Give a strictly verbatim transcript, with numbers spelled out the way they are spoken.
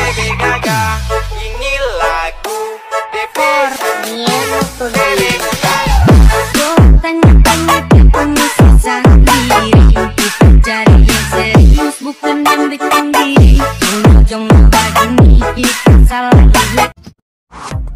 Lady Gaga. Ini lagu Niero Lady Gaga. Tanya-tanya kita masih sendiri. Kita cari yang serius, bukan yang bikin diri. Ujung begini kita salah lihat.